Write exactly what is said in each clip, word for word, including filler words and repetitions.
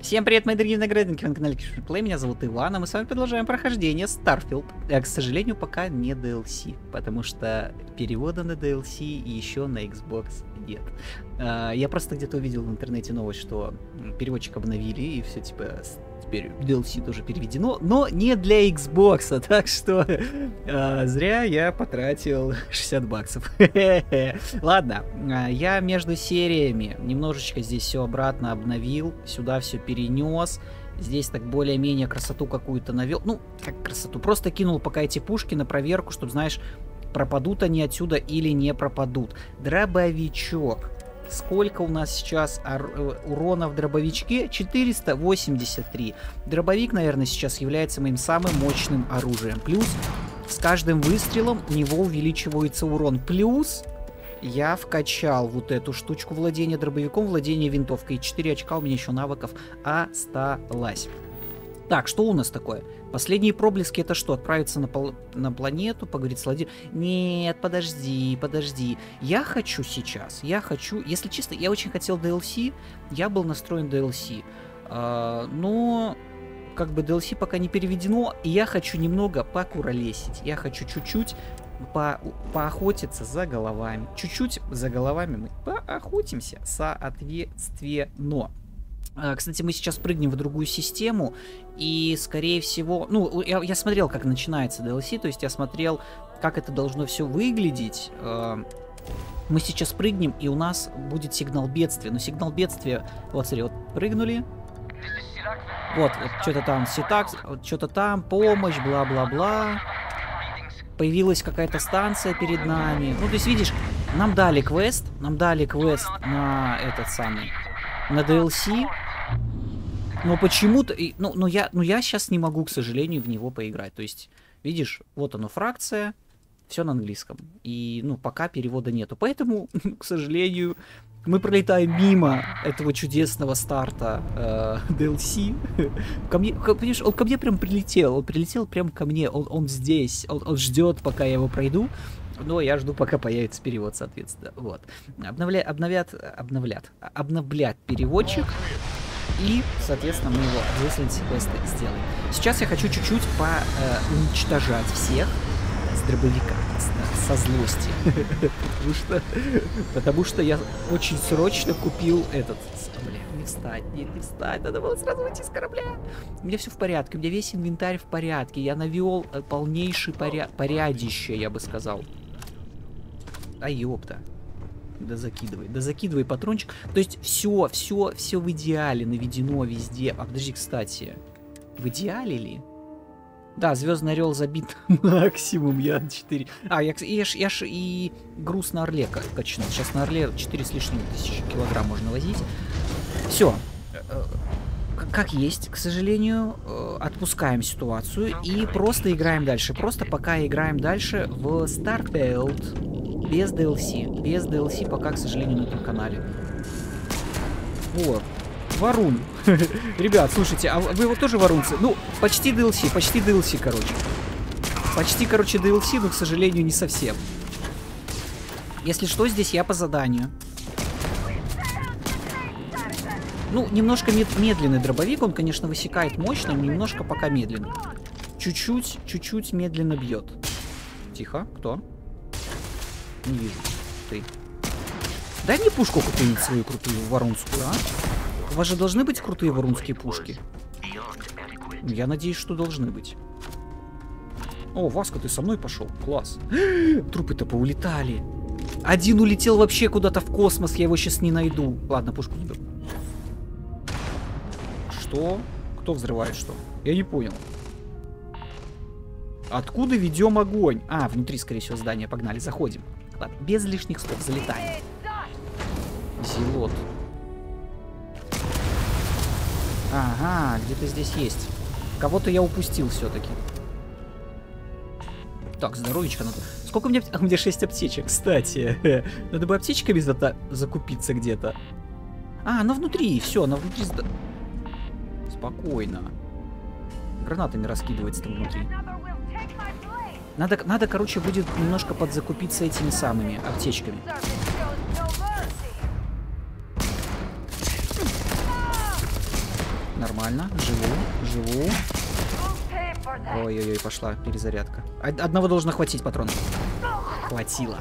Всем привет, мои дорогие наградники, вы на канале Кишплей, меня зовут Иван, а мы с вами продолжаем прохождение Starfield. А, к сожалению, пока не ди эл си, потому что перевода на ди эл си еще на Xbox нет. А, я просто где-то увидел в интернете новость, что переводчик обновили, и все типа теперь ди эл си тоже переведено, но не для Xbox, так что а, зря я потратил шестьдесят баксов. Ладно, я между сериями немножечко здесь все обратно обновил, сюда все перенес. Здесь так более-менее красоту какую-то навел. Ну, как красоту. Просто кинул пока эти пушки на проверку, чтобы, знаешь, пропадут они отсюда или не пропадут. Дробовичок. Сколько у нас сейчас урона в дробовичке? четыреста восемьдесят три. Дробовик, наверное, сейчас является моим самым мощным оружием. Плюс с каждым выстрелом у него увеличивается урон. Плюс я вкачал вот эту штучку владения дробовиком, владение винтовкой. И четыре очка у меня еще навыков осталось. Так, что у нас такое? Последние проблески это что? Отправиться на, пол... на планету, поговорить с ладьей? Нет, подожди, подожди. Я хочу сейчас, я хочу... Если честно, я очень хотел ди эл си, я был настроен ди эл си. А, но... Как бы ди эл си пока не переведено, и я хочу немного покуролесить. Я хочу чуть-чуть по поохотиться за головами. Чуть-чуть за головами мы поохотимся, соответственно. Кстати, мы сейчас прыгнем в другую систему, и, скорее всего... Ну, я, я смотрел, как начинается ди эл си, то есть я смотрел, как это должно все выглядеть. Мы сейчас прыгнем, и у нас будет сигнал бедствия. Но сигнал бедствия... Вот, смотри, вот прыгнули. Вот, вот что-то там, ситак, вот, что-то там, помощь, бла-бла-бла. Появилась какая-то станция перед нами. Ну, то есть, видишь, нам дали квест, нам дали квест на этот самый, на ди эл си. Но почему-то, ну, ну, я, ну, я сейчас не могу, к сожалению, в него поиграть. То есть, видишь, вот оно, фракция, все на английском. И, ну, пока перевода нету. Поэтому, к сожалению, мы пролетаем мимо этого чудесного старта э, ди эл си. Ко мне, понимаешь, он ко мне прям прилетел. Он прилетел прям ко мне. Он, он здесь. Он, он ждет, пока я его пройду. Но я жду, пока появится перевод, соответственно. Вот. Обновля, обновят, обновлят, обновлят переводчик. И, соответственно, мы его выслать квесты сделаем. Сейчас я хочу чуть-чуть поуничтожать всех с дробовика, с, со злости. потому, что, потому что я очень срочно купил этот... Бля, не встать, нет, не встать, надо было сразу выйти с корабля. У меня все в порядке, у меня весь инвентарь в порядке. Я навел полнейший поря... порядище, я бы сказал. А ёпта. Да закидывай, да закидывай патрончик. То есть все, все, все в идеале наведено везде. А подожди, кстати, в идеале ли? Да, Звездный Орел забит максимум, я четыре. А, я, я, ж, я ж и груз на Орле качнул. Сейчас на Орле четыре с лишним тысячи килограмм можно возить. Все. Как есть, к сожалению, отпускаем ситуацию и просто играем дальше. Просто пока играем дальше в Starfield. Без ди эл си. Без ди эл си пока, к сожалению, на этом канале. О, Варун. Ребят, слушайте, а вы вот тоже варунцы? Ну, почти ди эл си, почти ди эл си, короче. Почти, короче, ди эл си, но, к сожалению, не совсем. Если что, здесь я по заданию. Ну, немножко мед медленный дробовик, он, конечно, высекает мощно, но немножко пока медленный. Чуть-чуть, чуть-чуть медленно бьет. Тихо, кто? Не вижу. Ты. Дай мне пушку какую-нибудь свою крутую варунскую, а? У вас же должны быть крутые варунские пушки. Я надеюсь, что должны быть. О, Васка, ты со мной пошел? Класс. Трупы-то поулетали. Один улетел вообще куда-то в космос, я его сейчас не найду. Ладно, пушку заберу. Что? Кто взрывает что? Я не понял. Откуда ведем огонь? А, внутри, скорее всего, здания. Погнали, заходим. Ладно, без лишних слов, залетаем. Зелот. Ага, где-то здесь есть. Кого-то я упустил все-таки. Так, здоровичка надо. Сколько у меня... У меня шесть аптечек, кстати. Надо бы аптечками за закупиться где-то. А, она внутри, все, она внутри... Спокойно. Гранатами раскидывается там внутри. Надо, надо, короче, будет немножко подзакупиться этими самыми аптечками. Нормально. Живу, живу. Ой-ой-ой, пошла перезарядка. Одного должно хватить патронов. Хватило.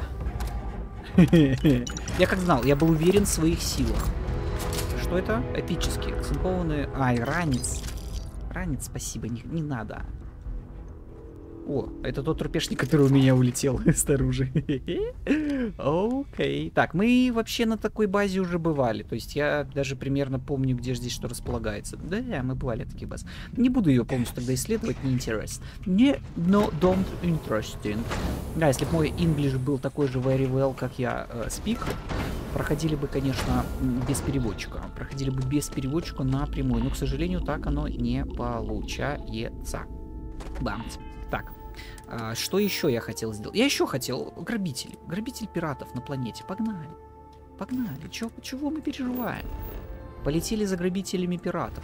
Я как знал, я был уверен в своих силах. Что это? Эпические, акцентованные... Ай, ранец. Ранец, спасибо, не, не надо. О, это тот трупешник, который у меня улетел снаружи. Окей. Так, мы вообще на такой базе уже бывали. То есть я даже примерно помню, где здесь что располагается. Да, мы бывали на таких базах. Не буду ее полностью тогда исследовать, не интересно. Не, no, don't interesting. Да, если бы мой English был такой же very well, как я uh, speak, проходили бы, конечно, без переводчика. Проходили бы без переводчика напрямую. Но, к сожалению, так оно не получается. Бамц. Так, а, что еще я хотел сделать? Я еще хотел грабитель. Грабитель пиратов на планете. Погнали. Погнали. Чё, чего мы переживаем? Полетели за грабителями пиратов.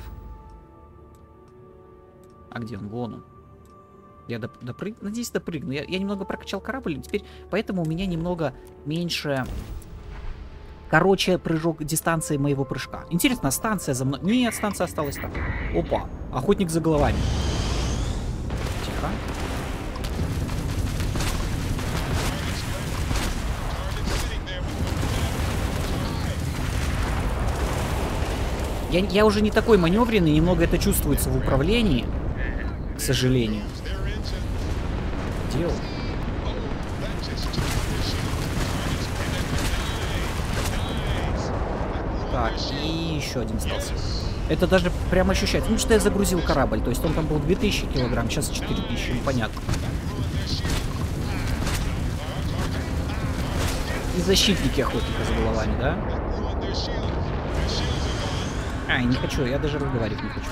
А где он? Вон он. Я доп допрыг... Надеюсь, допрыгну. Я, я немного прокачал корабль. Теперь поэтому у меня немного меньше... Короче, прыжок дистанции моего прыжка. Интересно, станция за мной... Нет, станция осталась так. Опа. Охотник за головами. Тихо. Я, я уже не такой маневренный, немного это чувствуется в управлении, к сожалению. Где он? Так, и еще один остался. Это даже прям ощущается. Ну, что я загрузил корабль. То есть он там был две тысячи килограмм, сейчас четыре тысячи. Ну, понятно. И защитники охотника за головами, да? Ай, не хочу, я даже разговаривать не хочу.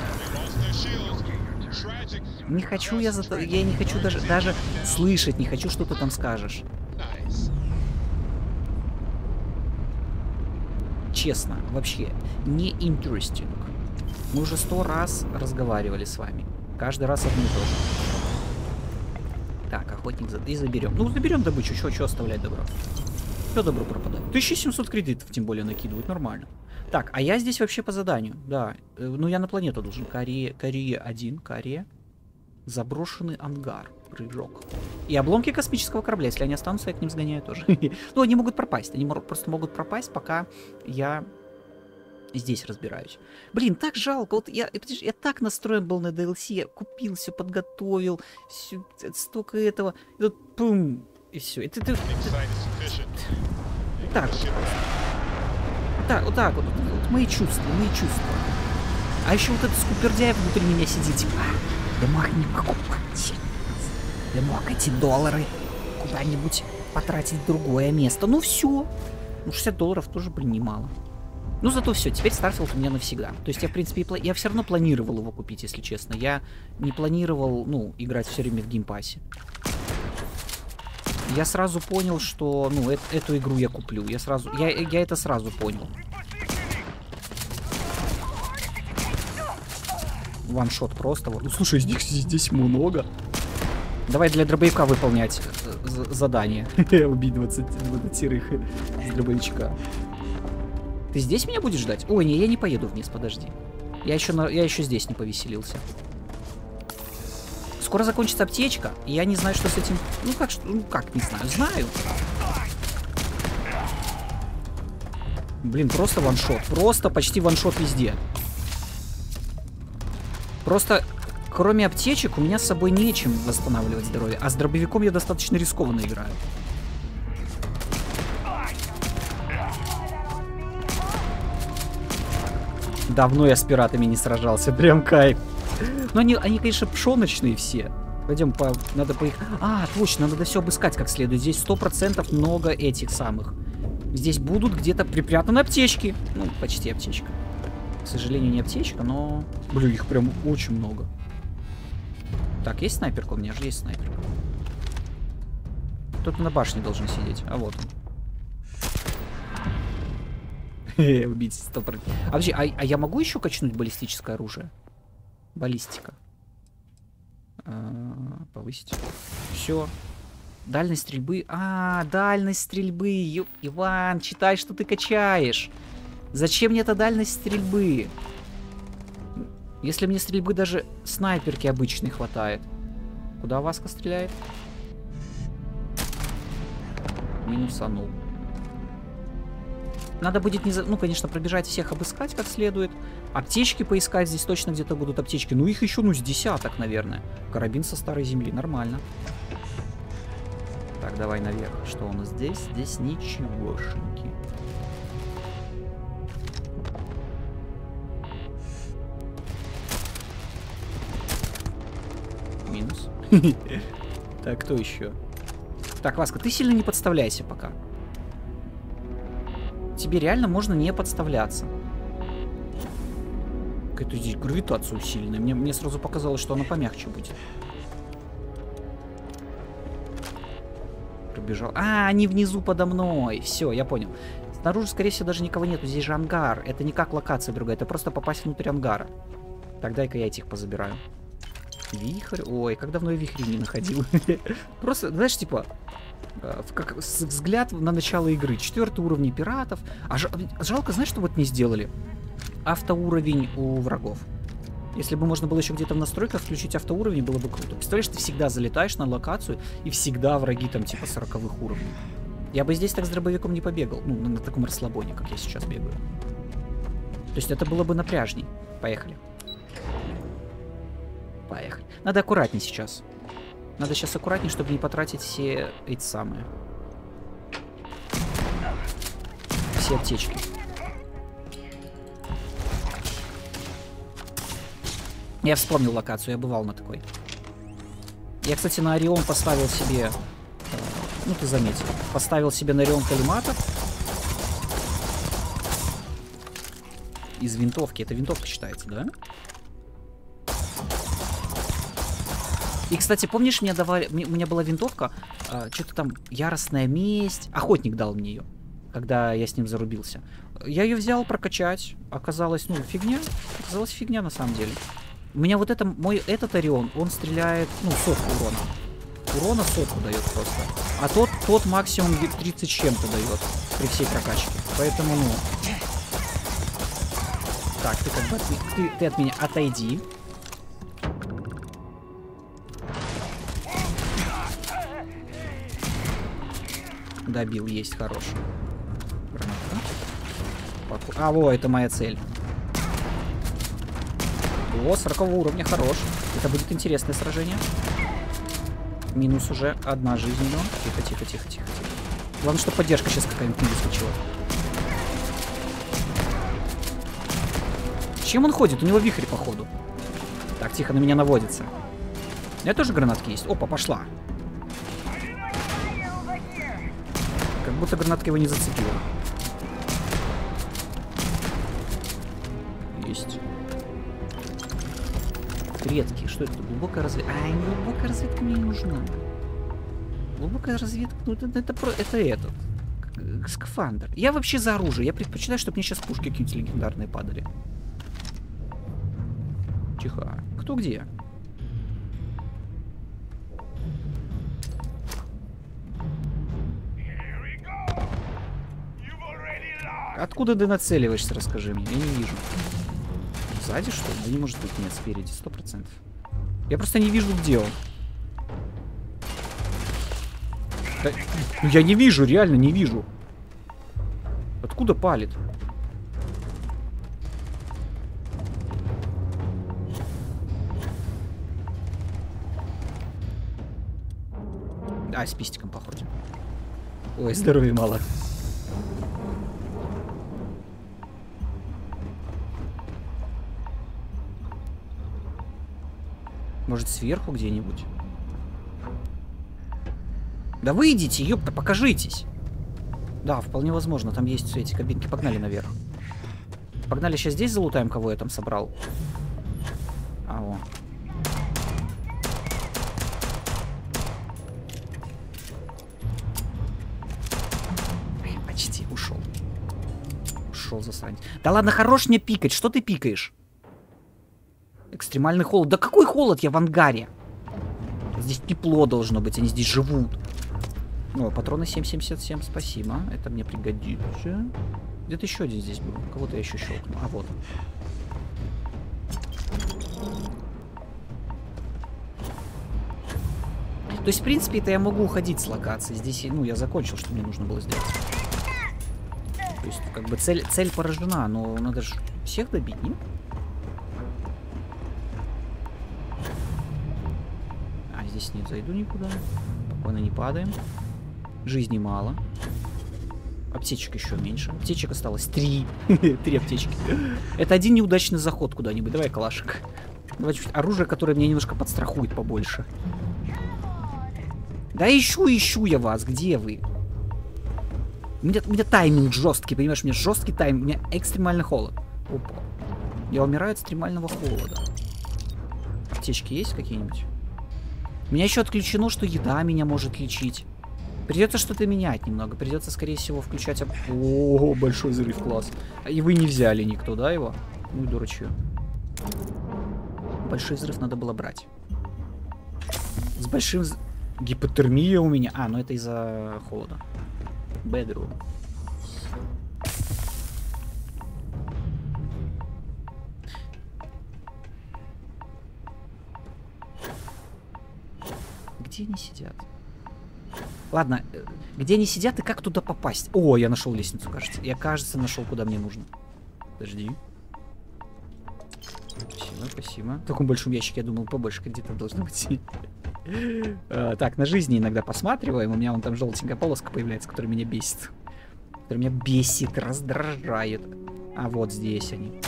Не хочу я за... Я не хочу даже, даже слышать, не хочу, что ты там скажешь. Честно, вообще, не interesting. Мы уже сто раз разговаривали с вами. Каждый раз одно и то же. Так, охотник за... И заберем. Ну, заберем добычу, что оставлять добро? Все добро пропадает. тысяча семьсот кредитов, тем более, накидывают, нормально. Так, а я здесь вообще по заданию, да. Ну, я на планету должен. Корея, Корея один, Корея. Заброшенный ангар. Прыжок. И обломки космического корабля. Если они останутся, я к ним сгоняю тоже. Ну, они могут пропасть. Они просто могут пропасть, пока я здесь разбираюсь. Блин, так жалко. Вот я, я так настроен был на ди эл си. Я купил все, подготовил. Все, столько этого. И тут пум. И все. Это, это, это... Так. Так, вот так вот, вот, вот мои чувства, мои чувства. А еще вот этот скупердяй внутри меня сидит, типа, я мог не покупать. Я мог эти доллары куда-нибудь потратить в другое место. Ну все. Ну шестьдесят долларов тоже, блин, немало. Ну зато все, теперь Starfield у меня навсегда. То есть я, в принципе, я все равно планировал его купить, если честно. Я не планировал, ну, играть все время в геймпассе. Я сразу понял, что, ну, э эту игру я куплю. Я сразу, я, я это сразу понял. Ваншот просто. Ну, слушай, здесь, здесь много. Давай для дробовика выполнять задание. Убить двадцать серых с дробовичка. Ты здесь меня будешь ждать? Ой, не, я не поеду вниз, подожди. Я еще, на, я еще здесь не повеселился. Скоро закончится аптечка, и я не знаю, что с этим... Ну как, ну как, не знаю, знаю. Блин, просто ваншот. Просто почти ваншот везде. Просто, кроме аптечек, у меня с собой нечем восстанавливать здоровье. А с дробовиком я достаточно рискованно играю. Давно я с пиратами не сражался, прям кайф. Но они, они, конечно, пшоночные все. Пойдем, по... надо по их... А, точно, надо все обыскать как следует. Здесь сто процентов много этих самых. Здесь будут где-то припрятаны аптечки. Ну, почти аптечка. К сожалению, не аптечка, но... Блин, их прям очень много. Так, есть снайперка? У меня же есть снайперка. Кто-то на башне должен сидеть. А вот он. Убить сто процентов. А, подожди, а, а я могу еще качнуть баллистическое оружие? Баллистика. А, повысить. Все. Дальность стрельбы. А, дальность стрельбы. Ё... Иван, читай, что ты качаешь. Зачем мне эта дальность стрельбы? Если мне стрельбы даже снайперки обычной хватает. Куда Васка стреляет? Минусанул. Надо будет, не за... ну, конечно, пробежать всех, обыскать как следует. Аптечки поискать, здесь точно где-то будут аптечки. Ну, их еще, ну, с десяток, наверное. Карабин со старой земли, нормально. Так, давай наверх. Что у нас здесь? Здесь ничегошеньки. Минус. Так, кто еще? Так, Васка, ты сильно не подставляйся пока. Тебе реально можно не подставляться. Какая-то здесь гравитация усиленная. Мне, мне сразу показалось, что она помягче будет. Пробежал. А, они внизу подо мной. Все, я понял. Снаружи, скорее всего, даже никого нету. Здесь же ангар. Это не как локация другая. Это просто попасть внутрь ангара. Так, дай-ка я этих позабираю. Вихрь. Ой, как давно я вихрь не находил. Просто, знаешь, типа... Как взгляд на начало игры. Четвертый уровень пиратов. А жалко, знаешь, что вот не сделали? Автоуровень у врагов. Если бы можно было еще где-то в настройках включить автоуровень, было бы круто. Представляешь, ты всегда залетаешь на локацию, и всегда враги там типа сороковых уровней. Я бы здесь так с дробовиком не побегал. Ну, на таком расслабоне, как я сейчас бегаю. То есть это было бы напряжней. Поехали. Поехали. Надо аккуратней сейчас. Надо сейчас аккуратнее, чтобы не потратить все эти самые. Все аптечки. Я вспомнил локацию, я бывал на такой. Я, кстати, на Орион поставил себе... Ну, ты заметил. Поставил себе на Орион коллиматор. Из винтовки. Это винтовка считается, да? И, кстати, помнишь, мне давали, у меня была винтовка, а, что-то там яростная месть. Охотник дал мне ее, когда я с ним зарубился. Я ее взял прокачать, оказалось, ну, фигня. Оказалось фигня на самом деле. У меня вот это, мой, этот Орион, он стреляет, ну, сотку урона. Урона сотку дает просто. А тот, тот максимум тридцать чем-то дает при всей прокачке. Поэтому, ну... Так, ты как бы, от, ты, ты от меня отойди. Добил, есть, хорош. А, во, это моя цель. О, сорокового уровня, хорош. Это будет интересное сражение. Минус уже одна жизнь. Тихо, тихо, тихо, тихо, тихо. Главное, чтобы поддержка сейчас какая-нибудь не выскочила. Чем он ходит? У него вихрь, походу. Так, тихо, на меня наводится. У меня тоже гранатки есть. Опа, пошла. Как будто гранатка его не зацепила. Есть. Редкие. Что это? Глубокая разведка. Ай, глубокая разведка мне не нужна. Глубокая разведка. Ну, это, это, это, это этот. Скафандр. Я вообще за оружие. Я предпочитаю, чтобы мне сейчас пушки какие-нибудь легендарные падали. Тихо. Кто где? Откуда ты нацеливаешься, расскажи мне. Я не вижу. Сзади, что ли? Да не может быть. Нет, спереди, сто процентов. Я просто не вижу, где он. Да, ну я не вижу, реально не вижу. Откуда палит? А, с пистиком походим. Ой, здоровья мало. Может, сверху где-нибудь? Да выйдите, ёпта, покажитесь. Да, вполне возможно, там есть все эти кабинки. Погнали наверх. Погнали, сейчас здесь залутаем, кого я там собрал. А, о. Почти ушел. Ушел, засранец. Да ладно, хорош мне пикать, что ты пикаешь? Экстремальный холод. Да какой холод? Я в ангаре. Здесь тепло должно быть, они здесь живут. О, патроны семь семьдесят семь, спасибо. Это мне пригодится. Где-то еще один здесь был. Кого-то я еще щелкнул. А вот он. То есть, в принципе, это я могу уходить с локации. Здесь, ну, я закончил, что мне нужно было сделать. То есть, как бы, цель, цель поражена, но надо же всех добить, нет? А, здесь не зайду никуда. Спокойно не падаем. Жизни мало. Аптечек еще меньше. Аптечек осталось три. Три аптечки. Это один неудачный заход куда-нибудь. Давай калашик. Давай чуть оружие, которое меня немножко подстрахует побольше. Да ищу, ищу я вас. Где вы? У меня, у меня тайминг жесткий, понимаешь? У меня жесткий тайминг. У меня экстремальный холод. Опа. Я умираю от экстремального холода. Аптечки есть какие-нибудь? У меня еще отключено, что еда меня может лечить. Придется что-то менять немного. Придется, скорее всего, включать... Об... О, большой взрыв, класс. И вы не взяли никто, да, его? Ну и дурачье. Большой взрыв надо было брать. С большим... Гипотермия у меня. А, ну это из-за холода. Bedroom. Где они сидят? Ладно, где они сидят и как туда попасть? О, я нашел лестницу, кажется. Я, кажется, нашел, куда мне нужно. Подожди. Спасибо, спасибо. В таком большом ящике, я думал, побольше где-то должно быть. а, так, на жизни иногда посматриваем. У меня вон там желтенькая полоска появляется, которая меня бесит. Которая меня бесит, раздражает. А вот здесь они.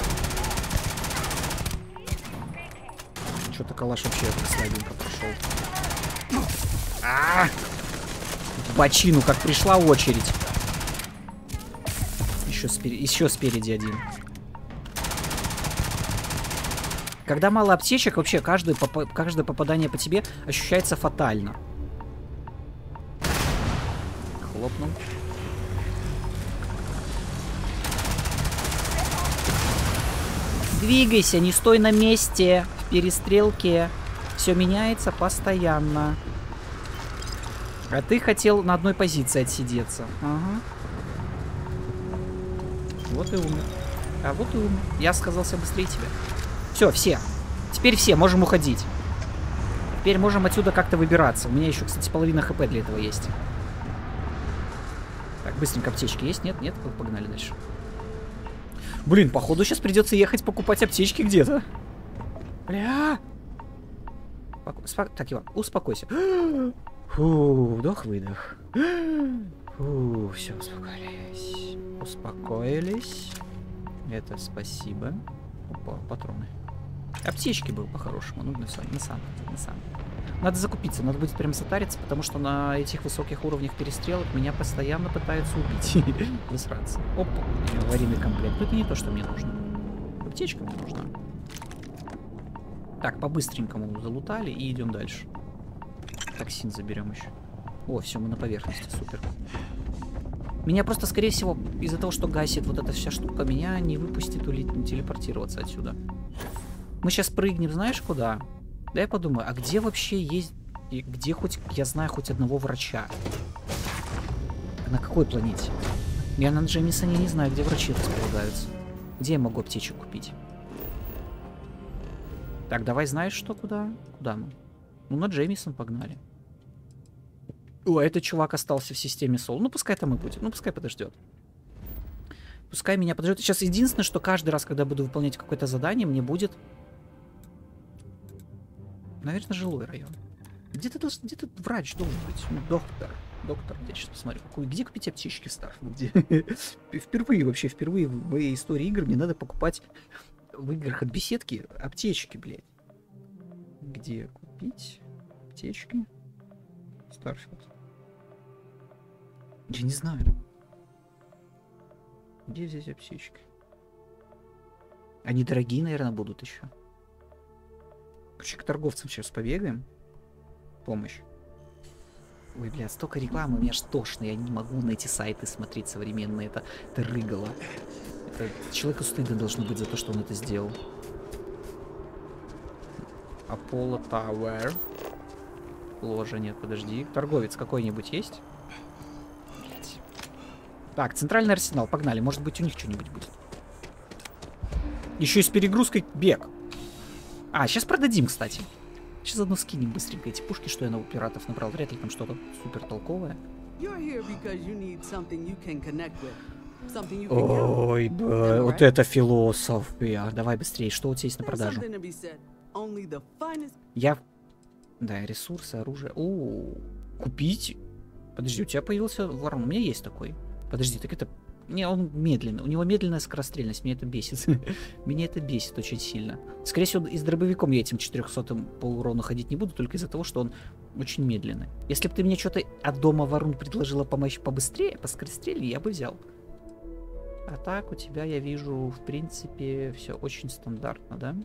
Что-то калаш вообще слабенько прошел. А-а-а! В бочину, как пришла очередь. Еще, спер... Еще спереди один. Когда мало аптечек, вообще каждое, поп... каждое попадание по тебе ощущается фатально. Хлопнул. Двигайся, не стой на месте. В перестрелке все меняется постоянно. А ты хотел на одной позиции отсидеться. Ага. Вот и умер. А вот и умер. Я сказался быстрее тебя. Все, все. Теперь все, можем уходить. Теперь можем отсюда как-то выбираться. У меня еще, кстати, половина хп для этого есть. Так, быстренько аптечки есть? Нет? Нет? Погнали дальше. Блин, походу сейчас придется ехать покупать аптечки где-то. Бля. Так, Иван, успокойся. Фу, вдох-выдох. Фу, все, успокоились. Успокоились. Это спасибо. Опа, патроны. Аптечки был по-хорошему. Ну, на самом деле, на самом деле. Надо закупиться, надо будет прям затариться, потому что на этих высоких уровнях перестрелок меня постоянно пытаются убить. Высраться. Опа, аварийный комплект. Но это не то, что мне нужно. Аптечка мне нужна. Так, по-быстренькому залутали и идем дальше. Токсин заберем еще. О, все, мы на поверхности, супер. Меня просто, скорее всего, из-за того, что гасит вот эта вся штука, меня не выпустит улететь, телепортироваться отсюда. Мы сейчас прыгнем, знаешь, куда? Да я подумаю, а где вообще есть... И где хоть, я знаю, хоть одного врача? На какой планете? Я на Джеймисоне не знаю, где врачи располагаются. Где я могу аптечек купить? Так, давай, знаешь что, куда? Куда мы? Ну, на Джеймисон погнали. О, этот чувак остался в системе Сол. Ну, пускай там и будет. Ну, пускай подождет. Пускай меня подождет. Сейчас единственное, что каждый раз, когда буду выполнять какое-то задание, мне будет... Наверное, жилой район. Где-то должен... где-то врач должен быть. Ну, доктор. Доктор, я сейчас посмотрю. Какой... Где купить аптечки в Старфилде? Впервые, вообще, впервые в моей истории игр мне надо покупать в играх от беседки аптечки, блядь. Где купить аптечки? Старфилд. Я не знаю. Где взять аптечки? Они дорогие, наверное, будут еще. Короче, к торговцам сейчас побегаем. Помощь. Ой, блядь, столько рекламы, у меня аж тошно. Я не могу на эти сайты смотреть современные. Это, это рыгало. Это человеку стыдно должно быть за то, что он это сделал. Аполло Тауэр. Ложа нет, подожди. Торговец какой-нибудь есть? Блять. Так, центральный арсенал, погнали. Может быть, у них что-нибудь будет. Еще и с перегрузкой бег. А, сейчас продадим, кстати. Сейчас заодно скинем быстренько эти пушки, что я на у пиратов набрал. Вряд ли там что-то супер толковое. Ой, б... вот это философия. Давай быстрее, что у тебя есть на продажу? Я... Да, ресурсы, оружие. О, купить? Подожди, у тебя появился ворон. У меня есть такой. Подожди, так это... Не, он медленный. У него медленная скорострельность. Меня это бесит. Меня это бесит очень сильно. Скорее всего, и с дробовиком я этим четырехсотым по урону ходить не буду, только из-за того, что он очень медленный. Если бы ты мне что-то от дома ворон предложила помочь побыстрее, по скорострельнее, я бы взял. А так у тебя, я вижу, в принципе, все очень стандартно, да?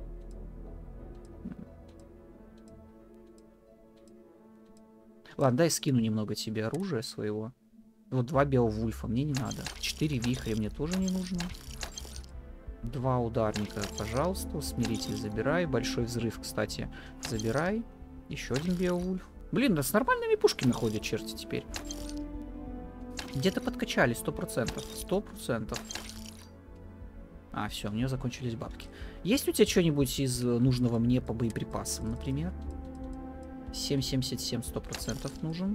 Ладно, дай скину немного тебе оружия своего. Вот два Беовульфа мне не надо. Четыре вихря мне тоже не нужно. Два ударника, пожалуйста. Смиритель забирай. Большой взрыв, кстати, забирай. Еще один Беовульф. Блин, да с нормальными пушками ходят черти теперь. Где-то подкачали, сто процентов. Сто процентов. А, все, у меня закончились бабки. Есть у тебя что-нибудь из нужного мне по боеприпасам, например? семь семьдесят семь сто процентов нужен.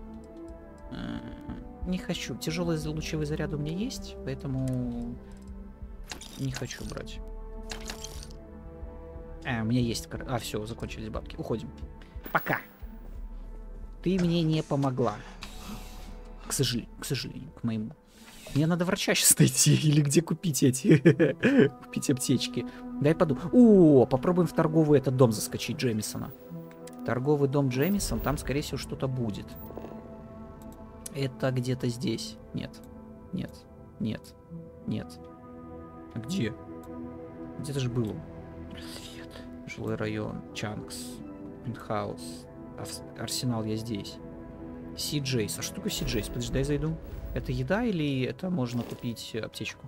Не хочу. Тяжелые лучевые заряды у меня есть, поэтому не хочу брать. А, у меня есть... А, все, закончились бабки. Уходим. Пока. Ты мне не помогла. К сожалению, к сожалению, к моему. Мне надо врача сейчас найти. Или где купить эти... Купить аптечки. Дай подумаю. О, попробуем в торговый этот дом заскочить Джемисона. Торговый дом Джемисон, там, скорее всего, что-то будет. Это где-то здесь. Нет. Нет. Нет. Нет. А где? Где-то же было. Рассвет. Жилой район. Чанкс. Пентхаус. Арсенал я здесь. Си-Джейс. А что такое Си-Джейс? Подожди, дай зайду. Это еда или это можно купить аптечку?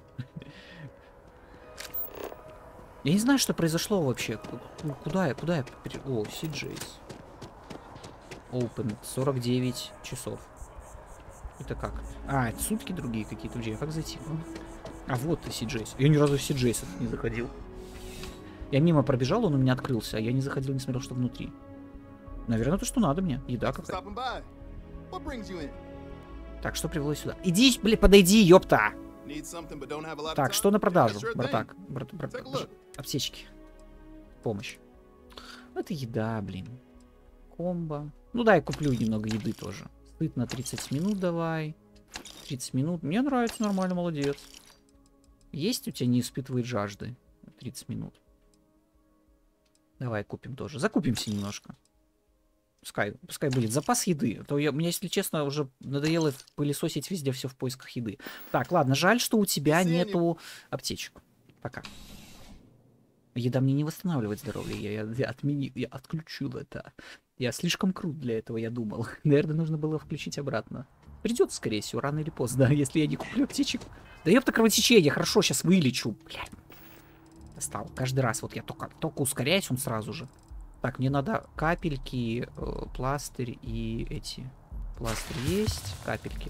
Я не знаю, что произошло вообще. Куда я? Куда я? О, Си-Джейс. Open. сорок девять часов. Это как? А, это сутки другие какие-то. Где? Как зайти? А, вот ты, Си-Джейс. Я ни разу в Си-Джейс не заходил. Я мимо пробежал, он у меня открылся, а я не заходил, не смотрел, что внутри. Наверное, то, что надо мне. Еда какая-то. Так, что привело сюда? Иди, блин, подойди, ёпта! Так, что на продажу, братак? Брат, брат, брат, аптечки. Помощь. Это еда, блин. Комбо. Ну да, я куплю немного еды тоже. Сыт на тридцать минут давай. тридцать минут. Мне нравится, нормально, молодец. Есть у тебя не испытывает жажды? тридцать минут. Давай купим тоже. Закупимся немножко. Пускай, пускай будет запас еды. А то я, мне, если честно, уже надоело пылесосить везде все в поисках еды. Так, ладно, жаль, что у тебя нету аптечек. Пока. Еда мне не восстанавливает здоровье. Я, я, я, отмени, я отключил это. Я слишком крут для этого, я думал. Наверное, нужно было включить обратно. Придется, скорее всего, рано или поздно, если я не куплю аптечек. Да ёпта, кровотечение, хорошо, сейчас вылечу. Блядь. Достал. Каждый раз вот я только, только ускоряюсь, он сразу же. Так, мне надо капельки, э, пластырь и эти. Пластырь есть, капельки.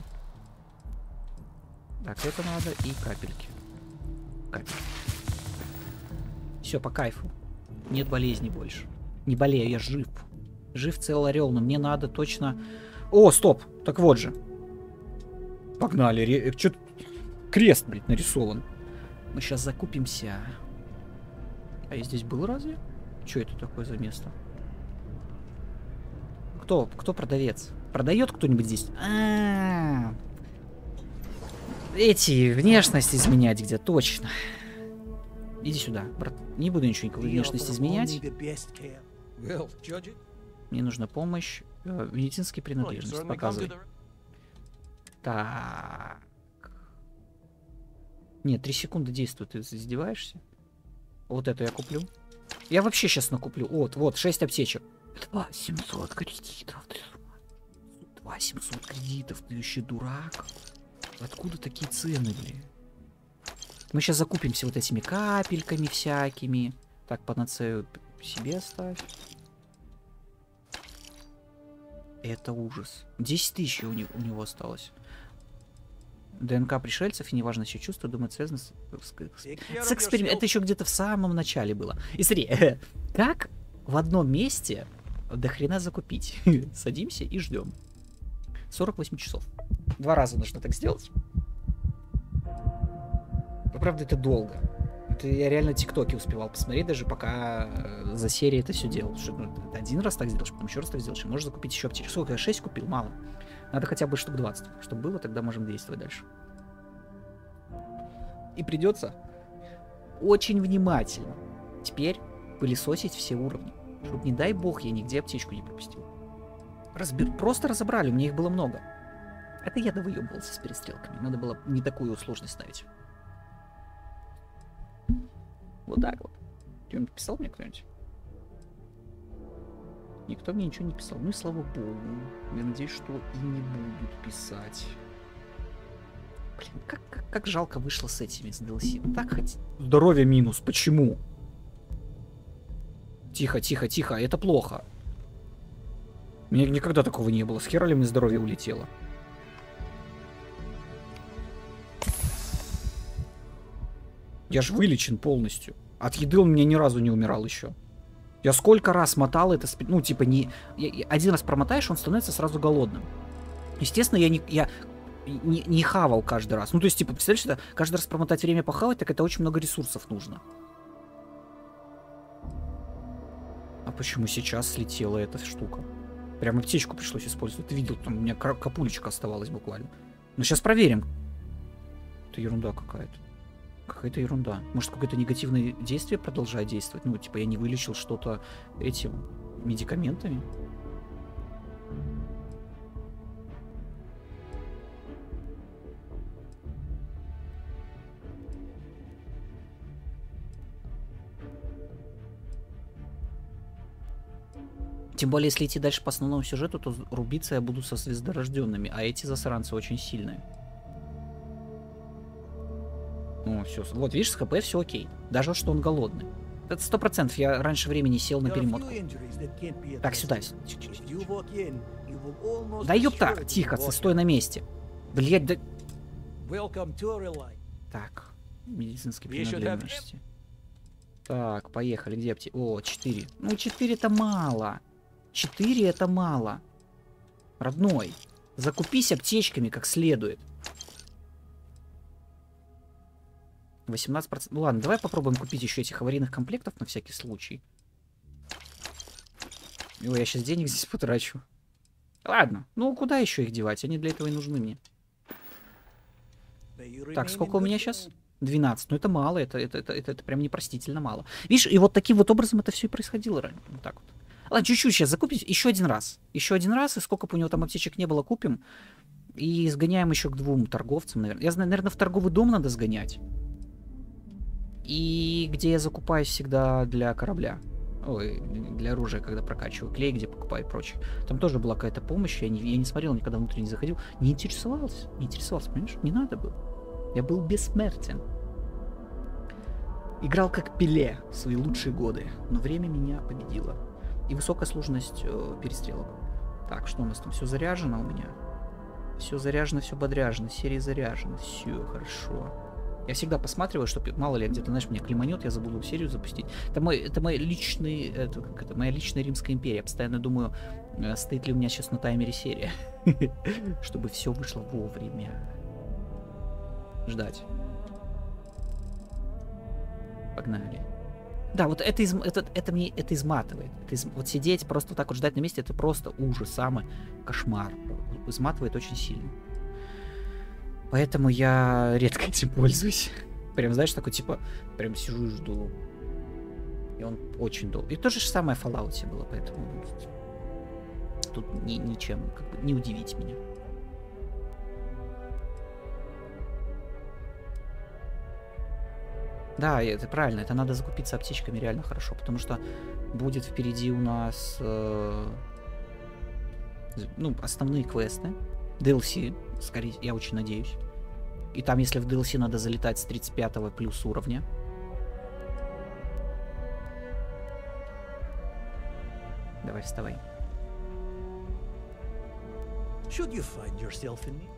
Так, это надо и капельки. Капельки. Все, по кайфу. Нет болезни больше. Не болею, я жив. Жив цел орел, но мне надо точно... О, стоп! Так вот же. Погнали. Ре... Чё... Крест, блядь, нарисован. Мы сейчас закупимся. А я здесь был разве? Что это такое за место? Кто? Кто продавец? Продает кто-нибудь здесь? А-а-а. Эти внешность изменять где точно. Иди сюда, брат. Не буду ничего никакой внешность изменять. Мне нужна помощь. Медицинские принадлежности. Показывай. Так. Нет, три секунды действует. Ты издеваешься? Вот это я куплю. Я вообще сейчас накуплю. Вот, вот, шесть аптечек. два семьсот кредитов. два семьсот кредитов. Ты еще дурак. Откуда такие цены, блин? Мы сейчас закупимся вот этими капельками всякими. Так, панацею себе оставь. Это ужас. десять тысяч у, не, у него осталось. ДНК пришельцев, и неважно, что чувство, думает, связано с, с, с экспериментом. Это еще где-то в самом начале было. И смотри, как в одном месте до хрена закупить. Садимся и ждем. сорок восемь часов. Два раза нужно так сделать. Но, правда, это долго. Это я реально тиктоки успевал посмотреть, даже пока за серией это все делал. Что, ну, один раз так сделаешь, потом еще раз так сделаешь. Можешь закупить еще аптечку. Сколько я шесть купил? Мало. Надо хотя бы штук двадцать. Чтобы было, тогда можем действовать дальше. И придется очень внимательно теперь пылесосить все уровни. Чтобы, не дай бог, я нигде аптечку не пропустил. Разбер... Просто разобрали, у меня их было много. Это я довыебывался с перестрелками. Надо было не такую сложность ставить. Вот так вот. Кто-нибудь писал мне кто-нибудь? Никто мне ничего не писал. Ну и слава богу. Я надеюсь, что и не будут писать. Блин, как, как, как жалко вышло с этими, с ди эл си. Так хоть... Здоровье минус. Почему? Тихо, тихо, тихо. Это плохо. У меня никогда такого не было. С хера ли мне здоровье улетело? Я же вылечен полностью. От еды он мне ни разу не умирал еще. Я сколько раз мотал это... Ну, типа, не... Один раз промотаешь, он становится сразу голодным. Естественно, я не... Я... Не, не хавал каждый раз. Ну, то есть, типа, представляешь, что каждый раз промотать время похавать, так это очень много ресурсов нужно. А почему сейчас слетела эта штука? Прям аптечку пришлось использовать. Ты видел, там у меня капулечка оставалась буквально. Ну, сейчас проверим. Это ерунда какая-то. Какая-то ерунда. Может, какое-то негативное действие продолжает действовать? Ну, типа, я не вылечил что-то этим медикаментами. Тем более, если идти дальше по основному сюжету, то рубиться я буду со звездорожденными, а эти засранцы очень сильные. О, все. Вот, видишь, с ХП все окей. Даже что он голодный. Это сто процентов. Я раньше времени сел на перемотку. Так, сюда. Да ёпта! Тихо, стой на месте. Блять, да... Так. Медицинские принадлежности. Так, поехали. Где аптека? О, четыре. Ну, четыре это мало. четыре это мало. Родной, закупись аптечками как следует. восемнадцать процентов. Ну ладно, давай попробуем купить еще этих аварийных комплектов на всякий случай. Ой, я сейчас денег здесь потрачу. Ладно, ну куда еще их девать? Они для этого и нужны мне. Так, сколько у меня сейчас? двенадцать. Ну это мало, это, это, это, это, это прям непростительно мало. Видишь, и вот таким вот образом это все и происходило ранее. Вот так вот. Ладно, чуть-чуть сейчас закупить. Еще один раз. Еще один раз, и сколько бы у него там аптечек не было, купим. И сгоняем еще к двум торговцам, наверное. Я знаю, наверное, в торговый дом надо сгонять. И где я закупаюсь всегда для корабля. Ой, для оружия, когда прокачиваю клей, где покупаю и прочее. Там тоже была какая-то помощь, я не, я не смотрел, никогда внутрь не заходил. Не интересовался, не интересовался, понимаешь? Не надо было. Я был бессмертен. Играл как Пеле в свои лучшие годы, но время меня победило. И высокая сложность э, перестрелок. Так, что у нас там? Все заряжено у меня? Все заряжено, все бодряжено, серии заряжены. Все хорошо. Я всегда посматриваю, чтобы мало ли где-то, знаешь, меня клеманет, я забуду серию запустить. Это мой, это мой личный, это, как это, моя личная Римская империя. Я постоянно думаю, э, стоит ли у меня сейчас на таймере серия. Чтобы все вышло вовремя. Ждать. Погнали. Да, вот это, из, это, это мне это изматывает. Это из, вот сидеть, просто вот так вот ждать на месте, это просто ужас, самый кошмар. Изматывает очень сильно. Поэтому я редко этим пользуюсь. Прям, знаешь, такой, типа, прям сижу и жду. И он очень долго. И то же самое в Fallout было, поэтому тут ни, ничем, как бы, не удивить меня. Да, это правильно, это надо закупиться аптечками реально хорошо, потому что будет впереди у нас э, ну, основные квесты, ди эл си, скорее, я очень надеюсь. И там, если в ди эл си надо залетать с тридцать пятого плюс уровня. Давай, вставай.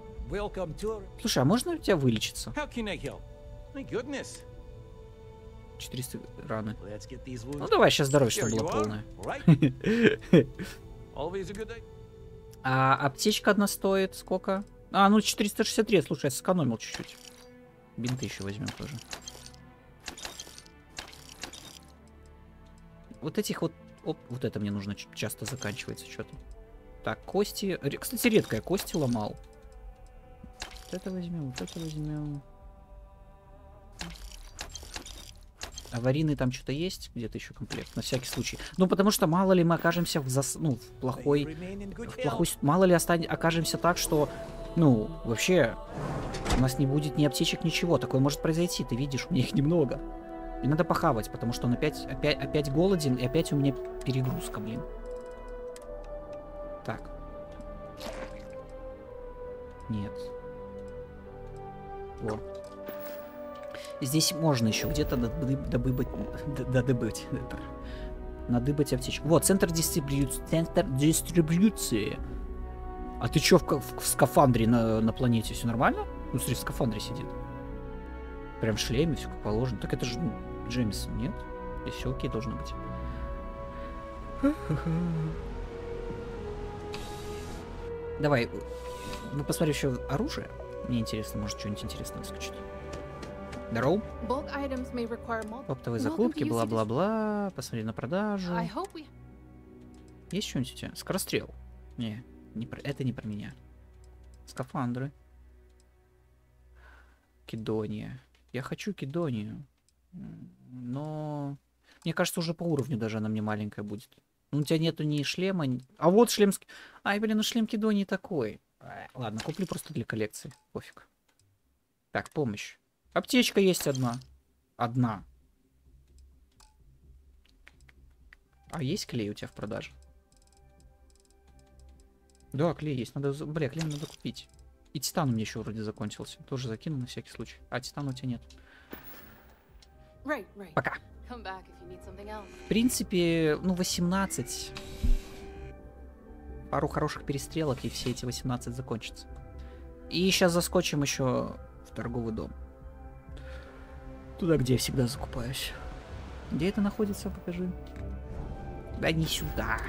Welcome to... Слушай, а можно у тебя вылечиться? How can I help? My goodness. четыреста раны. Ну давай, сейчас здоровье, чтобы было полное. А аптечка одна стоит сколько? А, ну четыреста шестьдесят три, слушай, я сэкономил чуть-чуть. Бинты еще возьмем тоже. Вот этих вот... Оп, вот это мне нужно часто заканчивается что-то. Так, кости... Кстати, редко я кости ломал. Вот это возьмем, вот это возьмем. Аварийный там что-то есть? Где-то еще комплект, на всякий случай. Ну, потому что мало ли мы окажемся в, зас... ну, в плохой... В плохой... Мало ли остань... окажемся так, что... Ну, вообще... У нас не будет ни аптечек, ничего. Такое может произойти. Ты видишь, у меня их немного. И надо похавать, потому что он опять, опять, опять голоден, и опять у меня перегрузка, блин. Так. Нет. Вот. Здесь можно еще где-то добыбать... Добыть. Надыбать аптечку. Вот, центр дистрибьюции. Центр дистрибьюции. А ты чё в, в, в скафандре на, на планете? Все нормально? Ну, смотри, в скафандре сидит. Прям в шлеме, все как положено. Так это же ну, Джеймисон, нет? И все окей должно быть. Давай, мы посмотрим еще оружие. Мне интересно, может что-нибудь интересное выскочит. Здорово. Оптовые закупки, бла-бла-бла. Посмотри на продажу. Есть что-нибудь у тебя? Скорострел. Не, не про... это не про меня. Скафандры. Кедония. Я хочу Кедонию. Но... Мне кажется, уже по уровню даже она мне маленькая будет. Ну, у тебя нету ни шлема, ни... А вот шлем... Ай, блин, ну шлем Кедонии такой. Ай, ладно, куплю просто для коллекции. Пофиг. Так, помощь. Аптечка есть одна. Одна. А есть клей у тебя в продаже? Да, клей есть. Надо... Бля, клей надо купить. И титан у меня еще вроде закончился. Тоже закину на всякий случай. А титана у тебя нет. Пока. В принципе, ну, восемнадцать. Пару хороших перестрелок, и все эти восемнадцать закончатся. И сейчас заскочим еще в торговый дом. Туда, где я всегда закупаюсь. Где это находится, покажи. Да не сюда.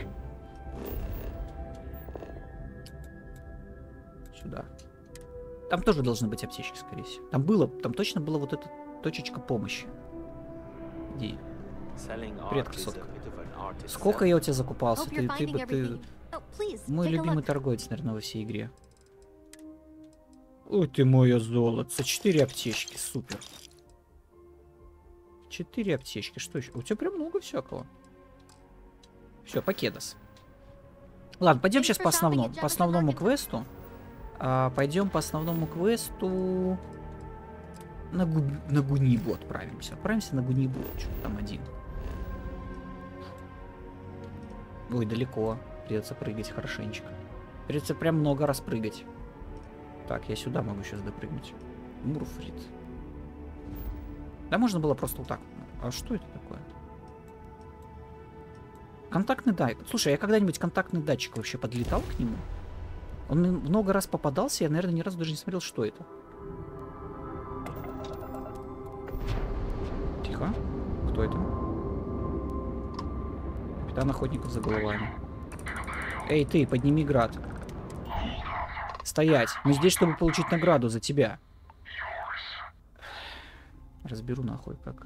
Сюда. Там тоже должны быть аптечки, скорее всего. Там было, там точно была вот эта точечка помощи. Иди. Привет, красотка. Сколько я у тебя закупался? Ты, ты, ты, ты... Мой любимый торговец, наверное, во всей игре. Ой, ты мое золото. Четыре аптечки, супер. Четыре аптечки, что еще? У тебя прям много всякого. Все, покедос. Ладно, пойдем сейчас по основному, по основному квесту. А, пойдем по основному квесту. На, Гу... на Гунибу отправимся. Отправимся на Гунибу. Что-то там один. Ой, далеко. Придется прыгать хорошенечко. Придется прям много раз прыгать. Так, я сюда могу сейчас допрыгнуть. Мурфрид. Да можно было просто вот так. А что это такое? Контактный датчик. Слушай, я когда-нибудь контактный датчик вообще подлетал к нему? Он мне много раз попадался, я, наверное, ни разу даже не смотрел, что это. Тихо. Кто это? Капитан охотников за головами. Эй, ты, подними град. Стоять. Мы здесь, чтобы получить награду за тебя. Разберу нахуй, как...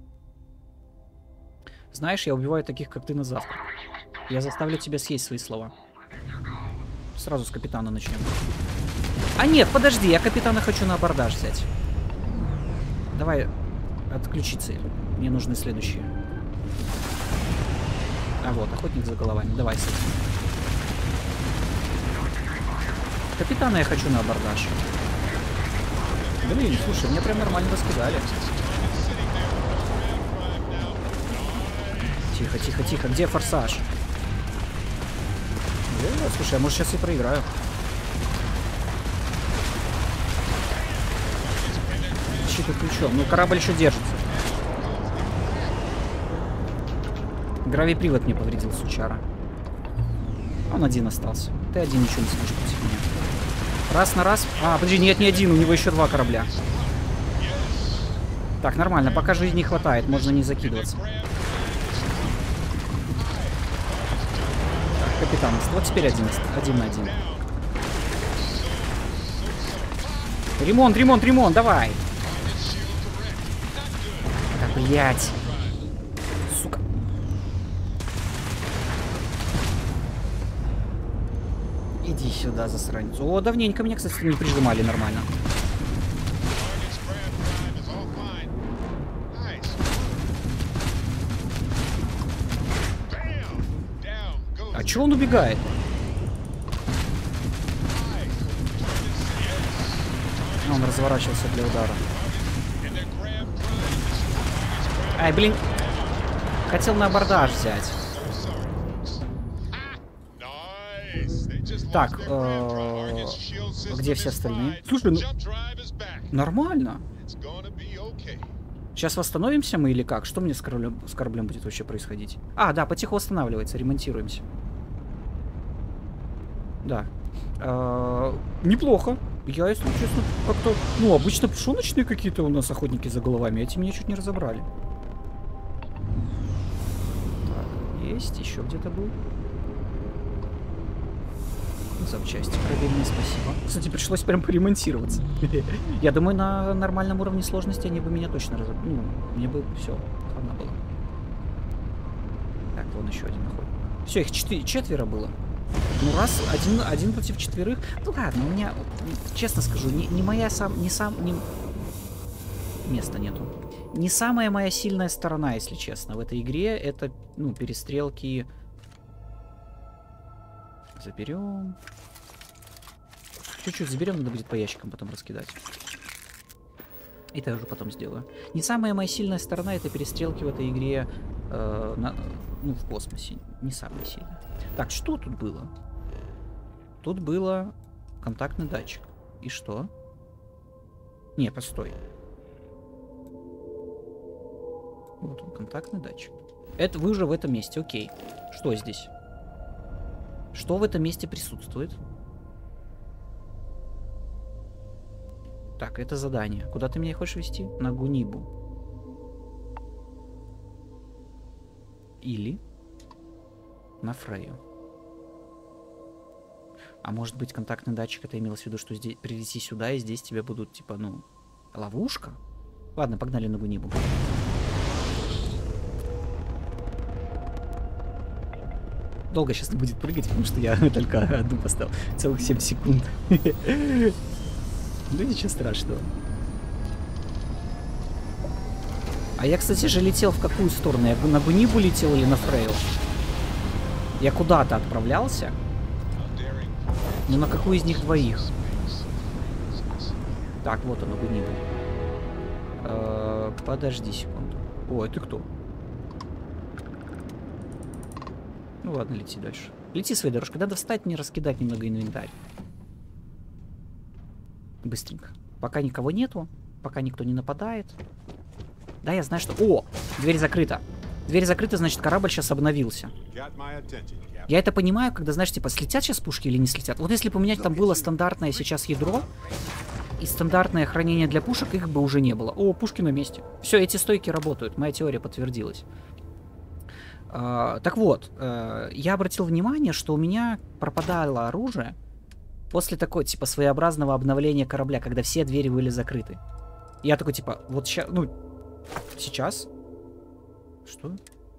Знаешь, я убиваю таких, как ты, на завтрак. Я заставлю тебя съесть свои слова. Сразу с капитана начнем. А нет, подожди, я капитана хочу на абордаж взять. Давай, отключи цель. Мне нужны следующие. А вот, охотник за головами. Давай с этим. Капитана я хочу на абордаж. Блин, слушай, мне прям нормально раскидали. Тихо, тихо, тихо. Где форсаж? Да, слушай, я, может, сейчас и проиграю. Защита ключом. Ну, корабль еще держится. Гравипривод мне повредил, сучара. Он один остался. Ты один ничего не сможешь против меня. Раз на раз. А, подожди, нет, не один, у него еще два корабля. Так, нормально, пока жизни не хватает, можно не закидываться. Так, капитан, вот теперь один, один на один. Ремонт, ремонт, ремонт, давай. Да, блять. Сука. Иди сюда, засранец. О, давненько меня, кстати, не прижимали нормально. А чё он убегает? Он разворачивался для удара. Ай, блин. Хотел на абордаж взять. Так, э, где все остальные? Слушай, ну... Нормально. Сейчас восстановимся мы или как? Что мне с кораблем, с кораблем будет вообще происходить? А, да, потихо восстанавливается, ремонтируемся. Да. Э, неплохо. Я, если честно, как-то... Ну, обычно пшеночные какие-то у нас охотники за головами. Эти меня чуть не разобрали. Так, есть. Еще где-то был. Запчасти правильные, спасибо. Кстати, пришлось прям поремонтироваться. Я думаю, на нормальном уровне сложности они бы меня точно разобрали. Ну, мне бы все, хана было. Так, вон еще один охотник. Все, их четыре, четверо было. Ну раз, один, один против четверых. Ну ладно, у меня, честно скажу, не, не моя сам, не сам, не... Места нету. Не самая моя сильная сторона, если честно, в этой игре. Это, ну, перестрелки. Заберем. Чуть-чуть заберем, надо будет по ящикам потом раскидать. И это я уже потом сделаю. Не самая моя сильная сторона — это перестрелки в этой игре, э, на, ну, в космосе. Не самая сильная. Так, что тут было? Тут было контактный датчик. И что? Не, постой. Вот он, контактный датчик. Это вы уже в этом месте, окей. Что здесь? Что в этом месте присутствует? Так, это задание. Куда ты меня хочешь вести? На Гунибу. Или на Фрейю. А может быть, контактный датчик — это имелось в виду, что здесь прилети сюда, и здесь тебя будут, типа, ну, ловушка? Ладно, погнали на Гунибу. Долго сейчас не будет прыгать, потому что я только одну поставил. Целых семь секунд. Ну ничего страшного. А я, кстати же, летел в какую сторону? Я на Гунибу летел или на Фрейл? Я куда-то отправлялся. Ну на какую из них двоих? Так, вот он, Гунибу. Э-э, подожди секунду. Ой, ты кто? Ну ладно, лети дальше. Лети своей дорожкой. Надо встать, не раскидать немного инвентарь. Быстренько. Пока никого нету. Пока никто не нападает. Да, я знаю, что... О! Дверь закрыта. Дверь закрыта, значит, корабль сейчас обновился. Я это понимаю, когда, знаешь, типа, слетят сейчас пушки или не слетят. Вот если бы у меня там было стандартное сейчас ядро и стандартное хранение для пушек, их бы уже не было. О, пушки на месте. Все, эти стойки работают. Моя теория подтвердилась. Uh, так вот, uh, я обратил внимание, что у меня пропадало оружие после такой, типа, своеобразного обновления корабля, когда все двери были закрыты. Я такой, типа, вот сейчас, ну, сейчас? Что?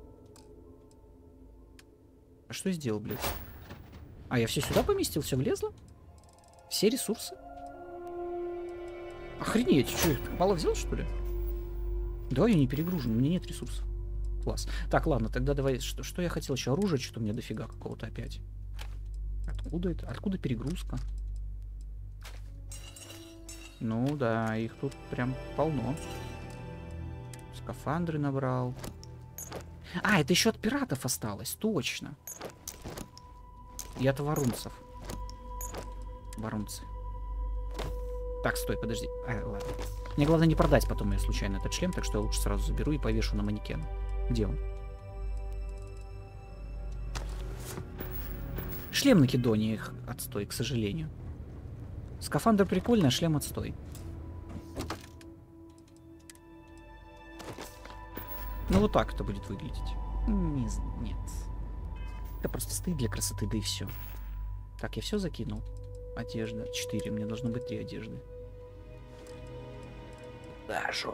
А что я сделал, блядь? А, я все сюда поместил, все влезло? Все ресурсы? Охренеть, что, мало взял, что ли? Да, я не перегружен, у меня нет ресурсов. Класс. Так, ладно, тогда давай... Что, что я хотел еще? Оружие, что-то у меня дофига какого-то опять. Откуда это? Откуда перегрузка? Ну да, их тут прям полно. Скафандры набрал. А, это еще от пиратов осталось, точно. И от варунцев. Варунцы. Так, стой, подожди. А, ладно. Мне главное не продать потом я случайно этот шлем, так что я лучше сразу заберу и повешу на манекен. Где он? Шлем на Кедоне их отстой, к сожалению. Скафандр прикольный, а шлем отстой. Ну вот так это будет выглядеть. Не, нет. Это просто стоит для красоты, да и все. Так, я все закинул. Одежда. Четыре. Мне должно быть три одежды. Хорошо.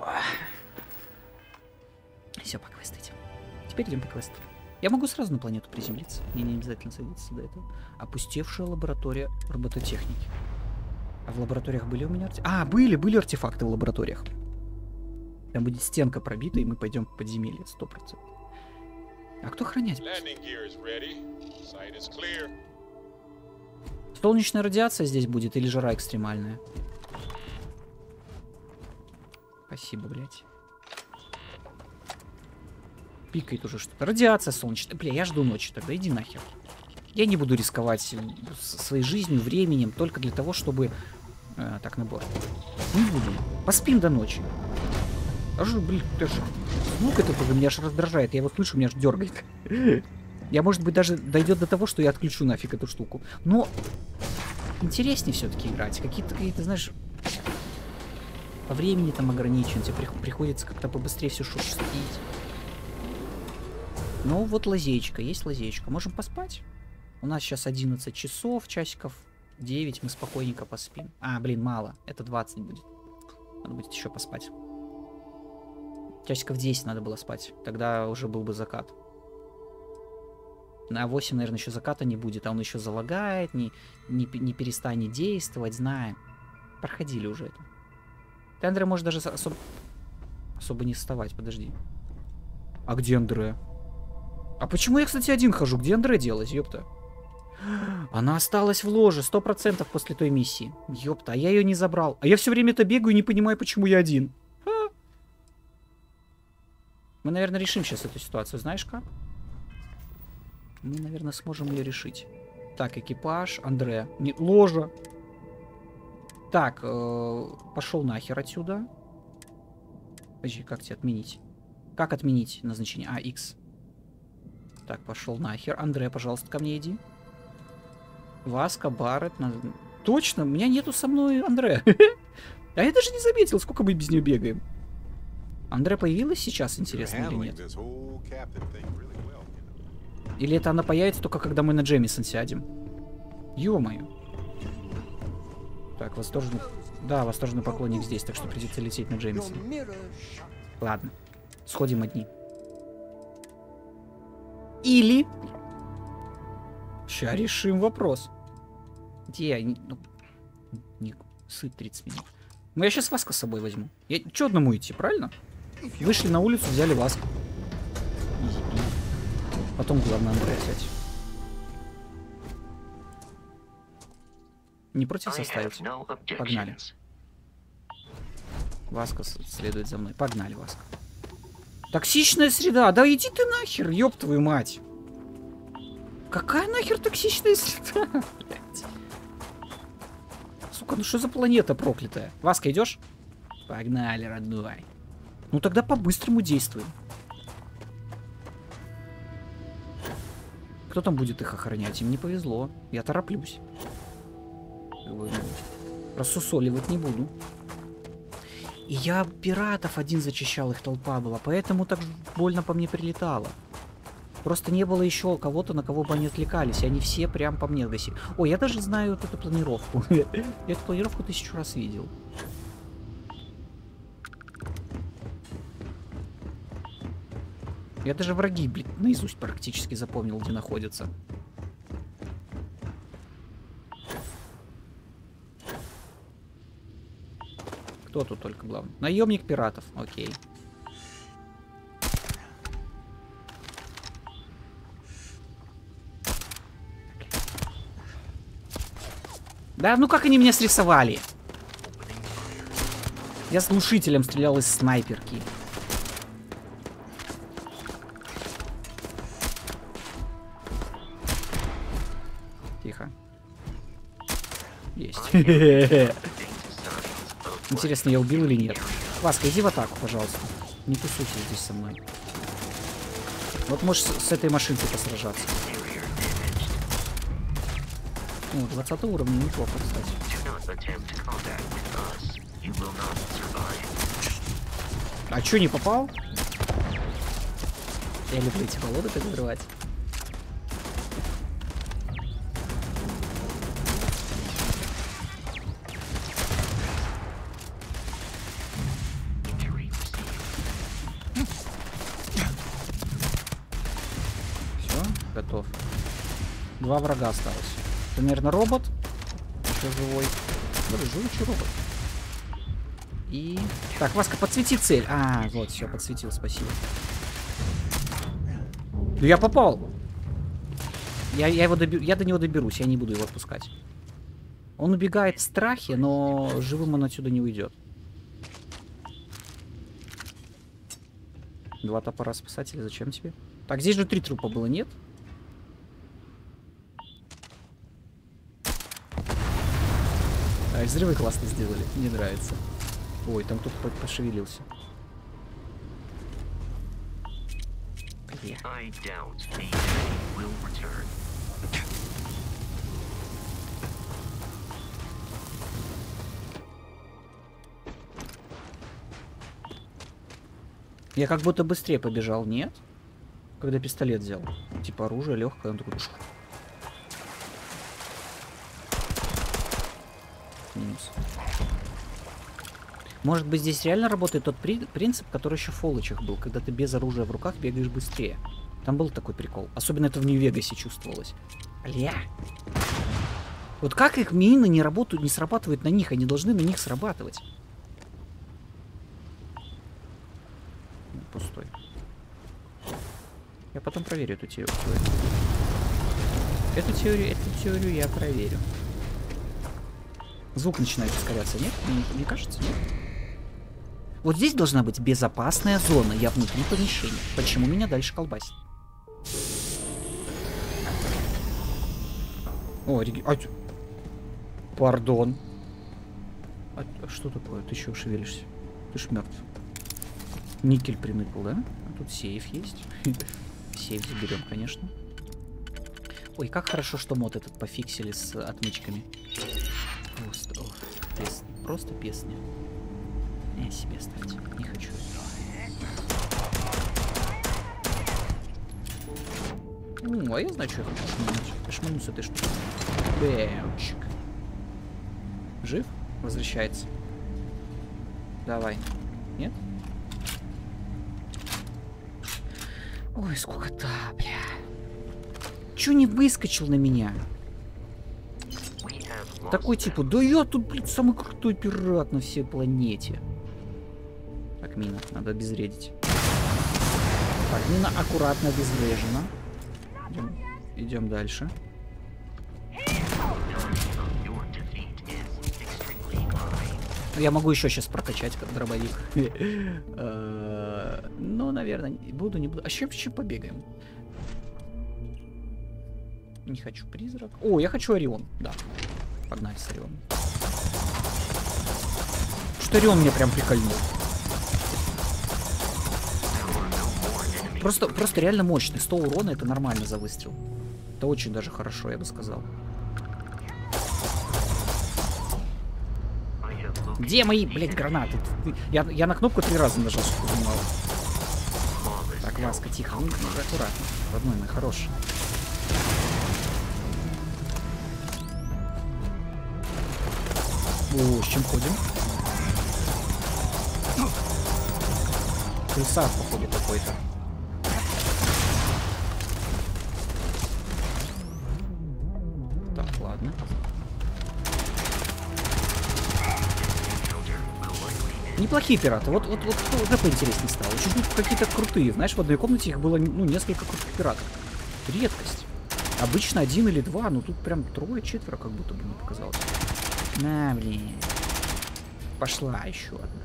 Все, поквестайте. Теперь идем по квесту. Я могу сразу на планету приземлиться. Мне не обязательно садиться до этого. Опустевшая лаборатория робототехники. А в лабораториях были у меня артефакты? А, были, были артефакты в лабораториях. Там будет стенка пробита, и мы пойдем в подземелье, сто процентов. А кто охранять будет? Солнечная радиация здесь будет или жара экстремальная? Спасибо, блядь. Пикает уже что-то. Радиация солнечная. Бля, я жду ночи тогда, иди нахер. Я не буду рисковать своей жизнью, временем, только для того, чтобы... Э, так, набор. Не буду. Поспим до ночи. Аж, блин, даже... Звук этот уже меня аж раздражает. Я его слышу, меня аж дергает. Я, может быть, даже дойдет до того, что я отключу нафиг эту штуку. Но интереснее все-таки играть. Какие-то, какие-то, знаешь... По времени там ограничен. Тебе приходится как-то побыстрее все шустить. Ну, вот лазеечка. Есть лазеечка. Можем поспать? У нас сейчас одиннадцать часов, часиков девять. Мы спокойненько поспим. А, блин, мало. Это двадцать будет. Надо будет еще поспать. Часиков десять надо было спать. Тогда уже был бы закат. На восемь, наверное, еще заката не будет. А он еще залагает, не, не, не перестанет действовать. Знаем. Проходили уже это. Ты, Андре, можешь даже особо... Особо не вставать. Подожди. А где Андре? А почему я, кстати, один хожу? Где Андре делась, ёпта? Она осталась в ложе, сто процентов после той миссии. Ёпта, а я ее не забрал. А я все время-то бегаю и не понимаю, почему я один. А? Мы, наверное, решим сейчас эту ситуацию. Знаешь как? Мы, наверное, сможем ее решить. Так, экипаж, Андре. Не, ложа. Так, э, пошел нахер отсюда. Подожди, как тебе отменить? Как отменить назначение? А, X. Так, пошел нахер. Андре, пожалуйста, ко мне иди. Васка, Барретт. На... Точно, у меня нету со мной Андре. А я даже не заметил, сколько мы без нее бегаем. Андре появилась сейчас, интересно, или нет? Или это она появится только когда мы на Джемисон сядем? Ё-моё. Так, восторженный... Да, восторженный поклонник здесь, так что придется лететь на Джемисон. Ладно, сходим одни. Или... Ща решим вопрос. Где я? Ну, не... Сыт тридцать минут. Ну, я сейчас Васка с собой возьму. Я... Чё одному идти, правильно? Вышли на улицу, взяли Васку. Потом, главное, Андре взять. Не против составить? Погнали. Васка следует за мной. Погнали, Васка. Токсичная среда. Да иди ты нахер, ёб твою мать. Какая нахер токсичная среда? Блять. Сука, ну что за планета проклятая? Васка, идешь? Погнали, родной. Ну тогда по-быстрому действуем. Кто там будет их охранять? Им не повезло. Я тороплюсь. Рассусоливать не буду. И я пиратов один зачищал, их толпа была. Поэтому так больно по мне прилетало. Просто не было еще кого-то, на кого бы они отвлекались. И они все прям по мне гасили. Ой, я даже знаю вот эту планировку. Я эту планировку тысячу раз видел. Я даже враги, блин, наизусть практически запомнил, где находятся. Кто тут только главный? Наемник пиратов, окей. Да, ну как они меня срисовали? Я с глушителем стрелял из снайперки. Тихо. Есть. Интересно, я убил или нет? Васка, иди в атаку, пожалуйста. Не тусуйся здесь со мной. Вот можешь с, с этой машинкой посражаться. О, двадцатый уровень, неплохо, кстати. А чё, не попал? Я люблю эти колоды так взрывать. Все, готов. Два врага осталось. Это, наверное, робот. Еще живой. Да, живучий робот. И... Так, Васка, подсвети цель. А, вот, все, подсветил, спасибо. Да я попал. Я, я, его доби... я до него доберусь, я не буду его отпускать. Он убегает в страхе, но живым он отсюда не уйдет. Два топора спасателя, зачем тебе? Так, здесь же три трупа было, нет? А, взрывы классно сделали, мне нравится. Ой, там кто-то пошевелился. Я как будто быстрее побежал, нет? Когда пистолет взял. Типа оружие легкое, он такой... Минус. Может быть, здесь реально работает тот при принцип, который еще в Фоллочах был, когда ты без оружия в руках бегаешь быстрее. Там был такой прикол. Особенно это в Нью-Вегасе чувствовалось. Ля. Вот как их мины не работают, не срабатывают на них, они должны на них срабатывать. Пустой. Я потом проверю эту теорию. Эту теорию, эту теорию я проверю. Звук начинает ускоряться, нет? Мне, мне кажется, нет? Вот здесь должна быть безопасная зона. Я внутри помещения. Почему меня дальше колбасит? О, реги... а... Пардон. А, а что такое? Ты еще шевелишься? Ты ж мертв. Никель приныкал, да? А тут сейф есть. Сейф заберем, конечно. Ой, как хорошо, что мод этот пофиксили с отмычками. Просто, о, пес... Просто песня. Не, себе ставьте. Не хочу. Ну, а я знаю, что я хочу шмануть. Шману с этой штукой. Бэмчик. Жив? Возвращается. Давай. Нет? Ой, сколько-то, бля. Чё не выскочил на меня? Такой типа, да я тут, блядь, самый крутой пират на всей планете. Так, мина, надо обезвредить. Так, мина аккуратно обезврежена. Идем, идем дальше. Я могу еще сейчас прокачать как дробовик. Ну, наверное, буду, не буду. А еще побегаем. Не хочу призрак. О, я хочу Орион, да. Погнали с Орионом. Что Орион меня прям прикольнул. Просто, просто реально мощный. сто урона — это нормально за выстрел. Это очень даже хорошо, я бы сказал. Где мои, блядь, гранаты? Я, я на кнопку три раза нажал, чтобы понимал. Так, Васка, тихо. Ну, аккуратно. Родной мой, хороший. О, с чем ходим? Крыса, походу, какой-то. Так, ладно. Неплохие пираты. Вот, вот, вот, вот это интереснее стало. Чуть-чуть какие-то крутые. Знаешь, в одной комнате их было, ну, несколько крутых пиратов. Редкость. Обычно один или два, но тут прям трое-четверо, как будто бы мне показалось. На, блин. Пошла еще одна.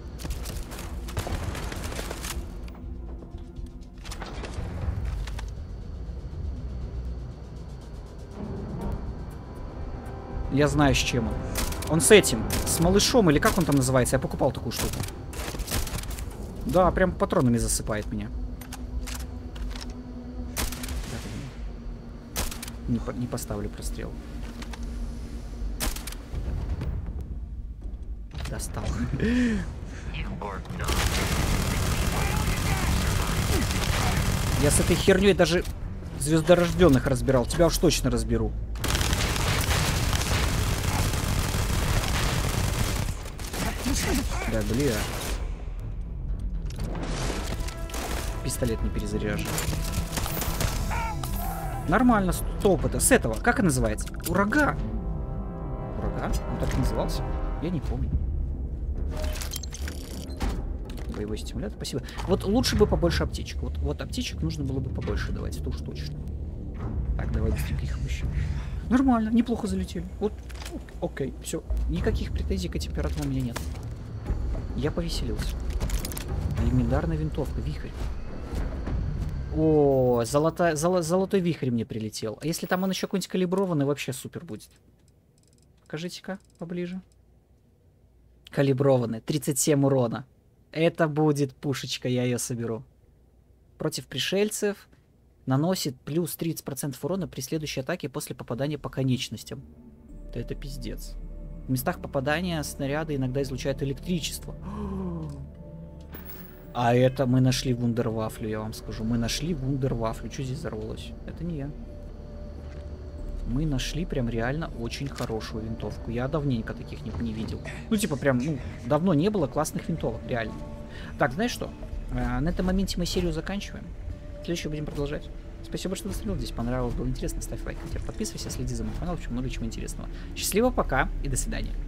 Я знаю, с чем он. Он с этим, с малышом, или как он там называется? Я покупал такую штуку. Да, прям патронами засыпает меня. Не, по не поставлю прострел. Достал. Я с этой херней даже звездорожденных разбирал. Тебя уж точно разберу. Да, бля. Пистолет не перезаряжен. Нормально, сто опыта. С этого, как это называется? Урага. Урага? Он так и назывался? Я не помню. Боевой стимулятор, спасибо. Вот лучше бы побольше аптечек. Вот, вот аптечек нужно было бы побольше давать, это уж точно. Так, давай быстренько их обыщем. Нормально, неплохо залетели. Вот, окей, все. Никаких претензий к этим пиратам у меня нет. Я повеселился. Легендарная винтовка, вихрь. О, золотая, золо, золотой вихрь мне прилетел. А если там он еще какой-нибудь калиброванный, вообще супер будет. Покажите-ка поближе. Калиброванный, тридцать семь урона. Это будет пушечка, я ее соберу. Против пришельцев наносит плюс тридцать процентов урона при следующей атаке после попадания по конечностям. Да это пиздец. В местах попадания снаряды иногда излучают электричество. А это мы нашли вундервафлю, я вам скажу. Мы нашли вундервафлю. Что здесь взорвалось? Это не я. Мы нашли прям реально очень хорошую винтовку. Я давненько таких не, не видел. Ну, типа, прям, ну, давно не было классных винтовок, реально. Так, знаешь что? А, на этом моменте мы серию заканчиваем. Следующую будем продолжать. Спасибо, что досмотрел. Здесь понравилось, было интересно. Ставь лайк, подписывайся, следи за моим каналом, очень много чего интересного. Счастливо, пока и до свидания.